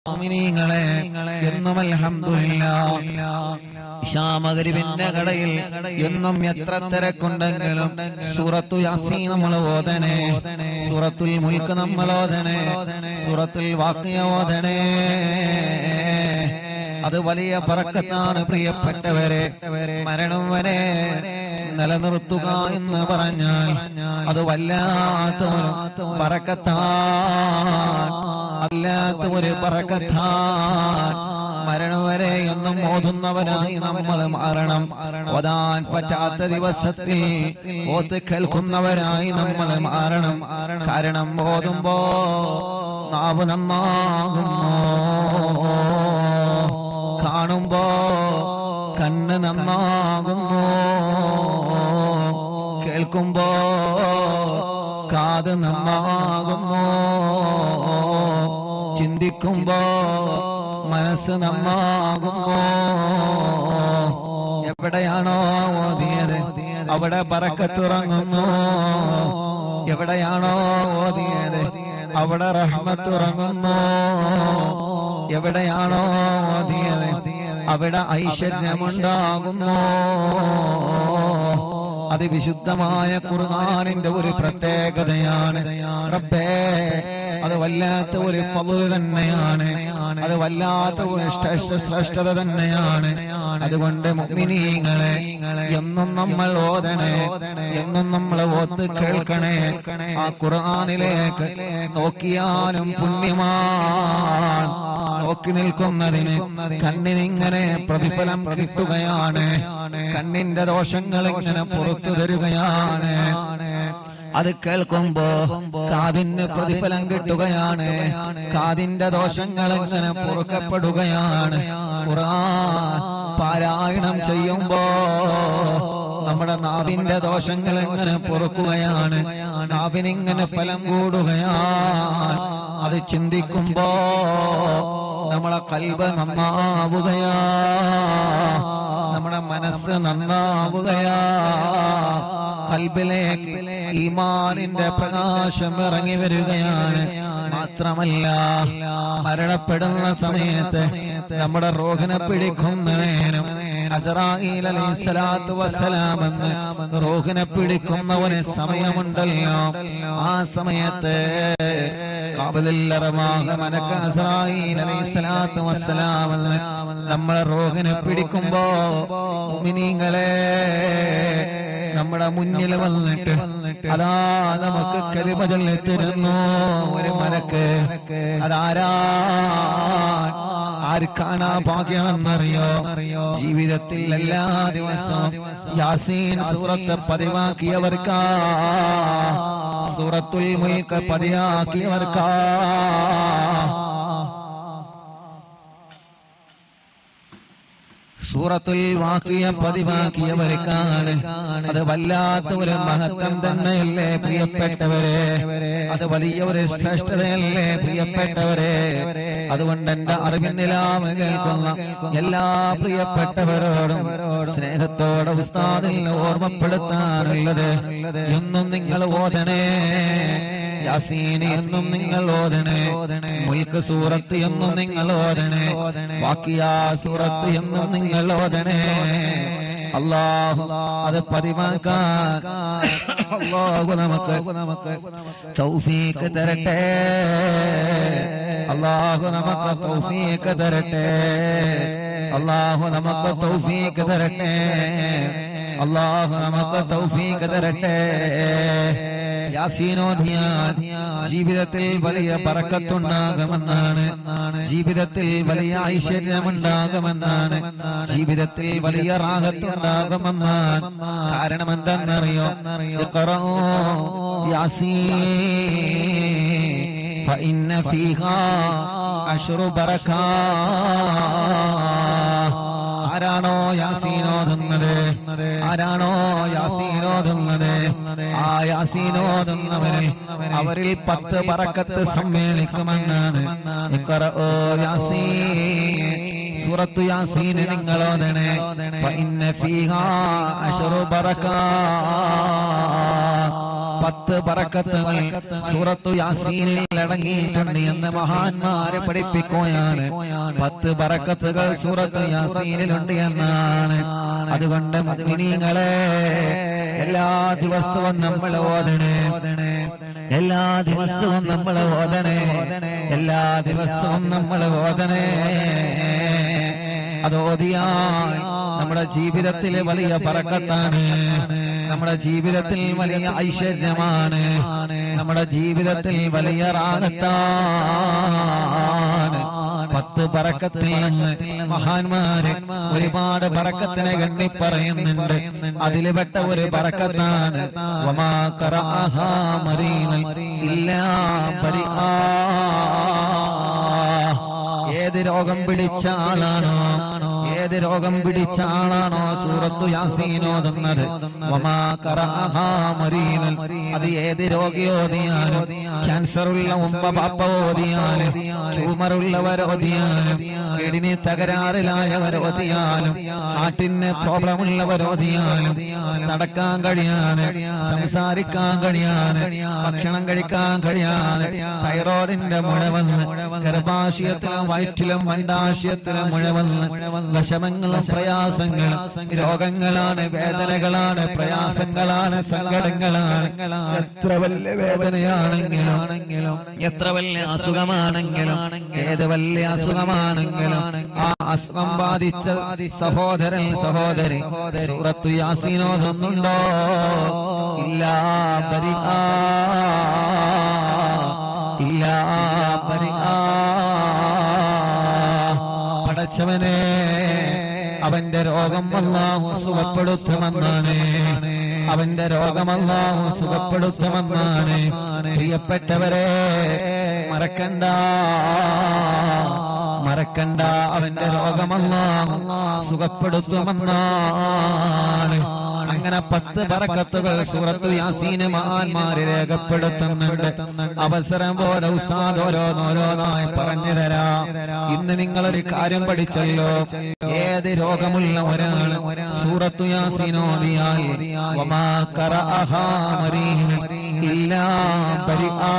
മുഅ്മിനീങ്ങളെ എന്നും അൽഹംദുലില്ലാഹ് ഇശാ മഗ്രിബിന്റെ കടയിൽ എന്നും എത്ര തിരക്കുണ്ടെങ്കിലും സൂറത്തു യാസീൻ നമ്മൾ ഓതണേ, സൂറത്തുൽ മുൽക്ക് നമ്മൾ ഓതണേ, സൂറത്തുൽ വാഖിയ ഓതണേ. അത് വലിയ ബറക്കത്താണ് പ്രിയപ്പെട്ടവരെ. മരണം വരെ നിലനിർത്തുക എന്ന് പറഞ്ഞാൽ അത് വല്ലാത്ത ബറക്കത്താണ്, അല്ലാത്ത ഒരു ബറക്കത്താണ്. മരണം വരെ എന്നും ഓതുന്നവരായി നമ്മൾ മാറണം. ഓതാൻ പറ്റാത്ത ദിവസത്തിൽ ഓത്ത് കേൾക്കുന്നവരായി നമ്മൾ മാറണം. കാരണം ഓതുമ്പോ നാവ് നന്നാകുമോ, കാണുമ്പോ കണ്ണ് നന്നാകുമോ, കേൾക്കുമ്പോ കാത് നന്നാകുമോ, ചിന്തിക്കുമ്പോ മനസ്സ് നന്നാകുമോ. എവിടെയാണോ ഓതിയത് അവിടെ ബറക്കത്തുറങ്ങുന്നു. എവിടെയാണോ ഓതിയത് അവിടെ റഹ്മത്തുറങ്ങുന്നു. എവിടെയാണോ ഓതിയത് അവിടെ ഐശ്വര്യമുണ്ടാകുന്നു. അത് വിശുദ്ധമായ ഖുർആനിന്റെ ഒരു പ്രത്യേകതയാണ്. റബ്ബേ, അത് വല്ലാത്ത ഒരു ഫള് തന്നെയാണ്, അത് വല്ലാത്ത ഒരു ശ്രേഷ്ഠത തന്നെയാണ്. അതുകൊണ്ട് മുഅ്മിനീങ്ങളെ എന്നും നമ്മൾ ഓതണേ, എന്നും നമ്മൾ ഓത്ത് കേൾക്കണേ. ആ ഖുർആനിലേക്ക് നോക്കിയാലും പുണ്യമാണ്. നോക്കി നിൽക്കുന്നതിന് കണ്ണിനിങ്ങനെ പ്രതിഫലം കിട്ടുകയാണ്, കണ്ണിന്റെ ദോഷങ്ങൾ ഇങ്ങനെ പുറത്തു തരുകയാണ്. അത് കേൾക്കുമ്പോ കാതിന് പ്രതിഫലം കിട്ടുകയാണ്, കാതിന്റെ ദോഷങ്ങൾ ഇങ്ങനെ പൊറുക്കപ്പെടുകയാണ്. ഖുർആൻ പാരായണം ചെയ്യുമ്പോ നമ്മുടെ നാവിന്റെ ദോഷങ്ങൾ ഇങ്ങനെ പൊറുക്കുകയാണ്, നാവിനിങ്ങനെ ഫലം കൂടുകയാണ്. അത് ചിന്തിക്കുമ്പോ നമ്മളെ ഖൽബ് നന്നാവുകയാ, നമ്മുടെ മനസ്സ് നന്നാവുകയാ. ഖൽബിലേക്ക് ഈമാനിന്റെ പ്രകാശം ഇറങ്ങി വരികയാണ്. മാത്രമല്ല മരണപ്പെടുന്ന സമയത്ത് നമ്മുടെ റൂഹിനെ പിടിക്കുന്ന നേരം അസ്റായീൽ അലൈഹിസ്സലാത്തു വസ്സലാം എന്ന് റൂഹിനെ പിടിക്കുന്നവന് സമയമുണ്ടല്ലോ. ആ സമയത്ത് അസ്റായീൽ അലൈഹിസ്സലാത്തു വസ്സലാം എന്ന് നമ്മളെ റൂഹിനെ പിടിക്കുമ്പോ മുഅ്മിനീങ്ങളെ നമ്മുടെ മുന്നിൽ വന്നിട്ട് അതാ നമുക്ക് കലിമ ചൊല്ലിത്തരുന്നു ഒരു മലക്ക്. അതാരാ, ആർക്കാനാ ഭാഗ്യമെന്നറിയോ? ജീവിതത്തിൽ എല്ലാ ദിവസവും യാസീൻ സൂറത്ത് പതിവാക്കിയവർക്കാ, സൂറത്തുൽ മുൽക്ക് പതിവാക്കിയവർക്കാ. സൂറത്തുൽ വാഖിയ പതിവാക്കിയവർക്കാണ്. അത് വല്ലാത്ത ഒരു മഹത്വം തന്നെയല്ലേ പ്രിയപ്പെട്ടവരെ, അത് വലിയ ഒരു ശ്രേഷ്ഠതയല്ലേ പ്രിയപ്പെട്ടവരെ. അതുകൊണ്ട് എന്റെ അറിവിനിലാമ കേൾക്കുന്ന എല്ലാ പ്രിയപ്പെട്ടവരോടും സ്നേഹത്തോടെ ഉസ്താദിൽ ഓർമ്മപ്പെടുത്താനുള്ളത്, എന്നും നിങ്ങൾ ഓതണേ യാസീൻ, എന്നും നിങ്ങൾ ഓതണേ. മുൽക്ക് സൂറത്ത് എന്നും നിങ്ങൾ ഓതണേ. വാഖിയ സൂറത്ത് എന്നും നിങ്ങൾ ഓതണേ. അല്ലാഹു അത് പതിവാക്കാൻ അല്ലാഹു നമുക്ക് തൗഫീഖ് തരട്ടെ. അല്ലാഹു നമുക്ക് തൗഫീഖ് തരട്ടെ. അല്ലാഹു നമുക്ക് തൗഫീഖ് തരട്ടെ. അല്ലാഹു നമുക്ക് തൗഫീഖ് തരട്ടെ. യാസീനോദിയാൻ ജീവിതത്തിൽ വലിയ ബറക്കത്തുണ്ടാകുമെന്നാണ്, ജീവിതത്തിൽ വലിയ ഐശ്വര്യമുണ്ടാകുമെന്നാണ്, ജീവിതത്തിൽ വലിയ റാഹത്തുണ്ടാകുമെന്നാണ്. കാരണം എന്തെന്നറിയോ? ഇഖ്റഊ യാസീൻ ഫഇന്ന ഫീഹാ അശ്റു ബറകാത്ത്. ആരാണോ യാസീനോതുന്നത്, ആരാണോ യാസീനോതുന്നത്, ആ യാസീനോതുന്നവരിൽ അവരിൽ 10 ബറക്കത്ത് സമ്മേളിക്കുമെന്നാണ്. ഇഖ്റഊ യാസീൻ, സൂറത്തു യാസീൻ നിങ്ങൾ ഓതണേ. ഫഇന്ന ഫീഹാ അശ്റു ബറകാത്ത്, 10 ബറക്കത്തുകൾ സൂറത്തു യാസീനിൽ അടങ്ങിയിട്ടുണ്ട് എന്ന് മഹാന്മാരെ പഠിപ്പിക്കുകയാണ്. 10 ബറക്കത്തുകൾ സൂറത്തു യാസീനിലുണ്ട് എന്നാണ്. അതുകൊണ്ട് മുഅ്മിനീങ്ങളെ എല്ലാ ദിവസവും നമ്മൾ ഓതണേ, എല്ലാ ദിവസവും നമ്മൾ ഓതണേ, എല്ലാ ദിവസവും നമ്മൾ ഓതണേ. അത് ഓതിയാൽ നമ്മുടെ ജീവിതത്തിൽ വലിയ ബറക്കത്താണ്, നമ്മുടെ ജീവിതത്തിൽ വലിയ ഐശ്വര്യമാണ്, നമ്മുടെ ജീവിതത്തിൽ വലിയ റാഹത്താണ്. 10 ബറക്കത്തിൽ നിന്ന് മഹാന്മാര് ഒരുപാട് ബറക്കത്തിനെ ഗണ്ണി പറയുന്നുണ്ട്. അതിൽപ്പെട്ട ഒരു ബറക്കത്താണ് വമാ ഖറഅഹാ മരീനൻ ഇല്ലാ ബരിആ. ഏത് രോഗം പിടിച്ച ആളാണോ, ഏത് രോഗം പിടിച്ച ആളാണോ സൂറത്തു യാസീൻ ഓതുന്നത്, വമാ ഖറഅഹാ മരീനൻ, അത് ഏത് രോഗി ഓതിയാലും, ക്യാൻസറുള്ള ഉമ്മ ബാപ്പ ഓതിയാലും, ട്യൂമറുള്ളവർ ഓതിയാലും, കിഡ്നി തകരാറിലായവർ ഓതിയാലും, ഹാർട്ടിന് പ്രോബ്ലം ഉള്ളവർ ഓതിയാലും, നടക്കാൻ കഴിയാതെ, സംസാരിക്കാൻ കഴിയാതെ, ഭക്ഷണം കഴിക്കാൻ കഴിയാതെ, തൈറോയിഡിന്റെ മുഴ വന്ന് ഗർഭാശയത്തിലും വയറ്റിലും അണ്ഡാശയത്തിലും മുഴ വന്ന് വിഷമങ്ങളും പ്രയാസങ്ങളും രോഗങ്ങളാണ്, വേദനകളാണ്, പ്രയാസങ്ങളാണ്, സങ്കടങ്ങളാണ്. എത്ര വലിയ വേദനയാണെങ്കിലും, എത്ര വലിയ അസുഖമാണെങ്കിലും, ഏത് വലിയ അസുഖമാണെങ്കിലും, ആ അസുഖം ബാധിച്ച സഹോദരൻ സഹോദരി സൂറത്തു യാസീൻ ഓതുന്നുണ്ടോ? ഇല്ലാ ബരിആ, ഇല്ലാ ബരിആ. പടച്ചവനെ, അവന്റെ രോഗം അല്ലാഹു സുഖപ്പെടുത്തുമെന്നാണ്, അവന്റെ രോഗം അല്ലാഹു സുഖപ്പെടുത്തുമെന്നാണ്. പ്രിയപ്പെട്ടവരെ, മറക്കണ്ട, മറക്കണ്ട, അവന്റെ രോഗം അല്ലാഹു സുഖപ്പെടുത്തുമെന്നാണ്. അങ്ങനെ 10 ബറക്കത്തുകൾ സൂറത്തു യാസീൻ മഹാന്മാര് രേഖപ്പെടുത്തുന്നുണ്ട്. അവസരം പോലെ ഉസ്താദ് ഓരോന്നോരോന്നായി പറഞ്ഞു തരാം. ഇന്ന് നിങ്ങളൊരു കാര്യം പഠിച്ചല്ലോ, ഏത് രോഗമുള്ള ഒരാൾ സൂറത്തു യാസീൻ ഓതിയാൽ വമാ ഖറഅഹാ മരീനൻ ഇല്ലാ ബരിആ,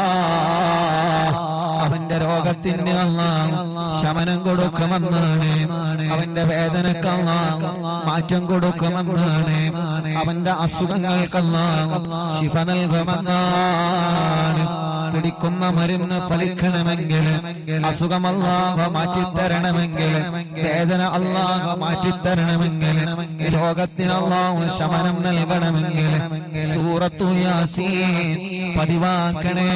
അവന്റെ രോഗത്തിന് അല്ലാഹു ശമനം കൊടുക്കുമെന്നാണ്, അവന്റെ വേദനക്ക് അല്ലാഹു മാറ്റം കൊടുക്കുമെന്നാണ്, അവന്റെ അസുഖങ്ങൾക്ക് അല്ലാഹു ശിഫ നൽകുമെന്നാണ്. പിടിക്കുന്ന മരുന്ന് ഫലിക്കണമെങ്കിൽ, അസുഖം അല്ലാഹു മാറ്റിത്തരണമെങ്കിൽ, വേദന അല്ലാഹു മാറ്റിത്തരണമെങ്കിൽ, രോഗത്തിന് അല്ലാഹു ശമനം നൽകണമെങ്കിൽ സൂറത്തു യാസീൻ പതിവാക്കണേ.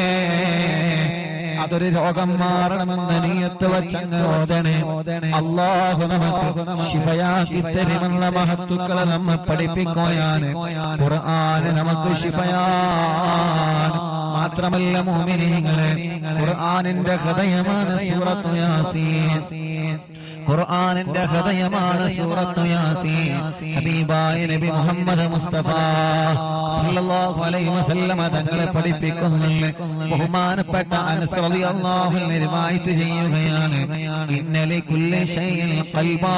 അതൊരു രോഗം മാറണമെന്ന് നിയത്ത് വച്ചങ്ങ് ഓതണേ. അല്ലാഹു നമുക്ക് ശിഫയാക്കി തരുമെന്ന മഹത്തുക്കളെ നമ്മെ പഠിപ്പിക്കുകയാണ്. ഖുർആൻ നമുക്ക് ശിഫയാണ്. മാത്രമല്ല മുഅ്മിനീങ്ങളെ, ഖുർആനിന്റെ ഹൃദയമാണ് സൂറത്തു യാസീൻ. ഖുർആനിന്റെ ഹൃദയമാണ് സൂറത്തു യാസീൻ. ഹബീബായ നബി മുഹമ്മദ് മുസ്തഫ സല്ലല്ലാഹു അലൈഹി വസല്ലം തങ്ങളെ പഠിപ്പിക്കുന്നുണ്ട്. ബഹുമാനപ്പെട്ട അനസ് റളിയല്ലാഹു അൻഹു റിവായത്ത് ചെയ്യുകയാണ്, ഇന്ന ലികുല്ലി ശൈഇൻ ഖൽബാ,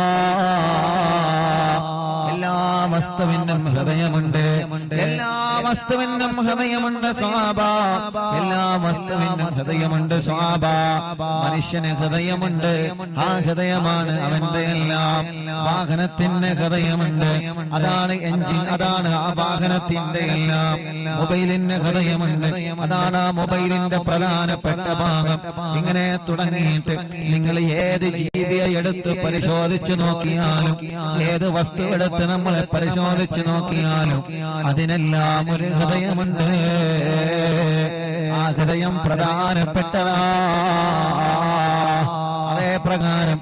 എല്ലാ വസ്തുവിനും ഹൃദയമുണ്ട്, എല്ലാ വസ്തുവിനും ഹൃദയമുണ്ട് സ്വഹാബ, എല്ലാ വസ്തുവിനും ഹൃദയമുണ്ട് സ്വഹാബ. മനുഷ്യന് ഹൃദയമുണ്ട്, ആ ഹൃദയമാണ് അവന്റെ എല്ലാം. വാഹനത്തിന് ഹൃദയമുണ്ട്, അതാണ് എഞ്ചിൻ, അതാണ് ആ വാഹനത്തിന്റെ എല്ലാം. മൊബൈലിന് ഹൃദയമുണ്ട്, അതാണ് ആ മൊബൈലിന്റെ പ്രധാനപ്പെട്ട ഭാഗം. ഇങ്ങനെ തുടങ്ങിയിട്ട് നിങ്ങൾ ഏത് ജീവിയെ എടുത്ത് പരിശോധിച്ചു നോക്കിയാലും, ഏത് വസ്തു എടുത്ത് നമ്മളെ പരിശോധിച്ചു നോക്കിയാലും അതിനെല്ലാം ഒരു ഹൃദയമുണ്ട്. ആ ഹൃദയം പ്രധാനപ്പെട്ടതാ. അതേ പ്രകാരം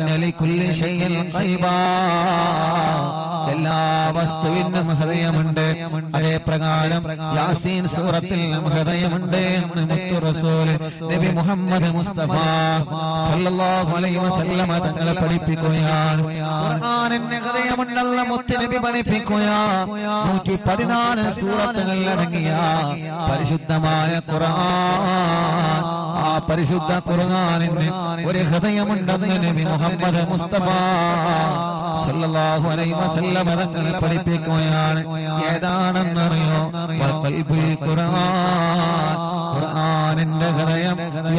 എല്ലാ വസ്തുവിനും ഹൃദയമുണ്ട്. അതേ പ്രകാരം യാസീൻ സൂറത്തിൽ ഹൃദയമുണ്ട് എന്ന് മുത്തു റസൂൽ നബി മുഹമ്മദ് മുസ്തഫ സല്ലല്ലാഹു അലൈഹി വസല്ലം തങ്ങളെ പഠിപ്പിക്കുകയാണ്. ഖുർആനിന്റെ ഹൃദയമുണ്ടെന്ന് മുത്ത് നബി പഠിപ്പിക്കുകയാണ്. 114 സൂറത്തുകൾ അടങ്ങിയ പരിശുദ്ധമായ ഖുർആൻ, ആ പരിശുദ്ധ ഖുർആനിന് ഒരു ഹൃദയമുണ്ടെന്ന് നബി മുഹമ്മദ് മുസ്തഫ സല്ലല്ലാഹു അലൈഹി വസല്ലം തങ്ങളെ പഠിപ്പിക്കുകയാണ്. ഏതാണെന്നറിയോ? വഖൽബുൽ ഖുർആൻ, ഖുർആനിന്റെ ഹൃദയം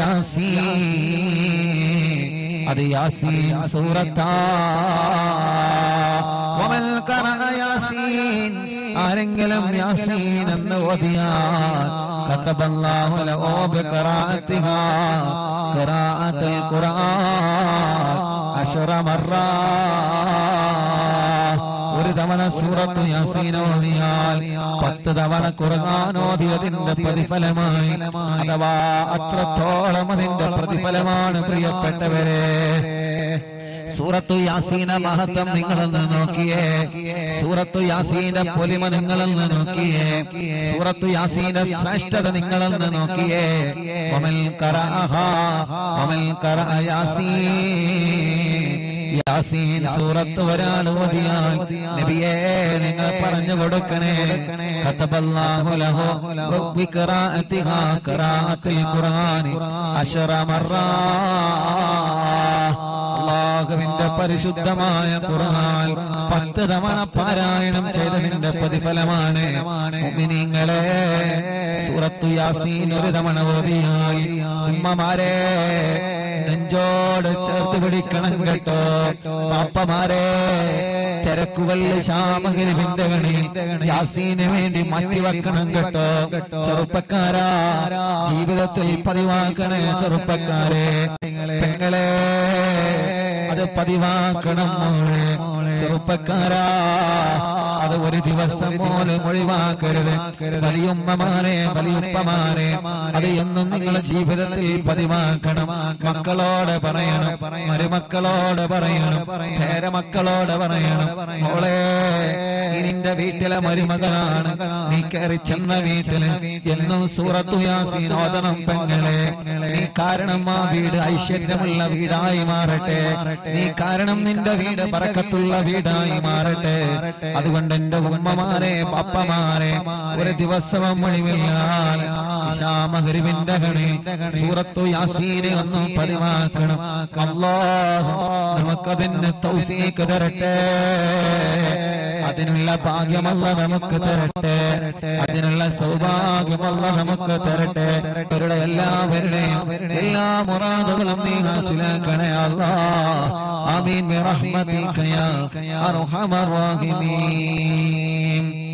യാസീൻ, അത് യാസീൻ സൂറത്താ. വമൻ ഖറഅ യാസീൻ, ആരെങ്കിലും യാസീൻ എന്ന് ഓതിയാൽ കതബല്ലാഹു ലഹു ബിഖറാഅതിഹാ ഖിറാഅത്തുൽ ഖുർആൻ 10 മർറാ. ഒരു തവണ സൂറത്തു യാസീൻ ഓതിയാൽ 10 തവണ ഖുർആൻ ഓതിയതിന്റെ പ്രതിഫലമായി, അഥവാ അത്രത്തോളം അതിന്റെ പ്രതിഫലമാണ് പ്രിയപ്പെട്ടവരെ. സൂറത്തു യാസീന മഹത്വം നിങ്ങളൊന്ന് നോക്കിയേ, സൂറത്തു യാസീന്റെ പൊലിമ നിങ്ങളൊന്ന് നോക്കിയേ, സൂറത്തു യാസീന്റെ ശ്രേഷ്ഠത നിങ്ങളൊന്ന് നോക്കിയേ. വമൻ ഖറഅഹാ, വമൻ ഖറഅ യാസീൻ, യാസീൻ സൂറത്ത് ഒരാൾ ഓതിയാൽ നബിയേ നിങ്ങൾ പറഞ്ഞു കൊടുക്കണേ, കതബല്ലാഹു ലഹു ബിഖറാഅതിഹാ ഖിറാഅത്തുൽ ഖുർആനി 10 മർറാ. അല്ലാഹുവിന്റെ പരിശുദ്ധമായ ഖുർആൻ 10 തവണ പാരായണം ചെയ്തതിന്റെ പ്രതിഫലമാണ്. മുഅ്മിനീങ്ങളെ, സൂറത്തു യാസീൻ ഒരു തവണ ഓതിയാൽ ഉമ്മമാരെ നെഞ്ചോട് ചേർത്ത് പിടിക്കണം കേട്ടോ. പാപ്പമാരെ, തിരക്കുകളിൽ ശാമഗിരിവിന്റെ കണി യാസീന് വേണ്ടി മാറ്റിവെക്കണം കേട്ടോ. ചെറുപ്പക്കാരാ, ജീവിതത്തിൽ പതിവാക്കണേ. ചെറുപ്പക്കാരെ, പെങ്ങളെ, അത് പതിവാക്കണം മോളെ. ചെറുപ്പക്കാരാ, അത് ഒരു ദിവസം പോലും ഒഴിവാക്കരുത്. വലിയുമ്മമാരെ, വലിയുപ്പമാരെ, അത് എന്നും നിങ്ങളുടെ ജീവിതത്തിൽ പതിവാക്കണം. മക്കളോട് പറയണം, മരുമക്കളോട് പറയണം, പേരമക്കളോട് പറയണം, മോളെ നിന്റെ വീട്ടിലെ മരുമകളാണ്, നീ കയറി ചെന്ന വീട്ടില് എന്നും സൂറത്തു യാസീൻ ഓതണം പെങ്ങളെ. നീ കാരണം ആ വീട് ഐശ്വര്യമുള്ള വീടായി മാറട്ടെ. നീ കാരണം നിന്റെ വീട് ബറക്കത്തുള്ള വീടായി മാറട്ടെ. അതുകൊണ്ട് എന്റെ ഉമ്മമാരെ, പാപ്പമാരെ, ഒരു ദിവസവും ഒഴിവില്ലാൽ മഗ്‌രിബിന്റെ കണിൽ സൂറത്തു യാസീനെ ഒന്നും പതിവാക്കണം. അല്ലാഹു നമുക്കതിന് തൗഫീഖ് തരട്ടെ. അതിനുള്ള ഭാഗ്യമല്ല നമുക്ക് തരട്ടെ, അതിനുള്ള സൗഭാഗ്യമല്ല നമുക്ക് തരട്ടെ. അവരുടെ എല്ലാവരുടെയും എല്ലാ മുറാദുകളും നീ ഹാസിലാക്കണേ അല്ലാഹ്. ആമീൻ ബിറഹ്മതിക യാ അർഹമർ റഹീമീൻ.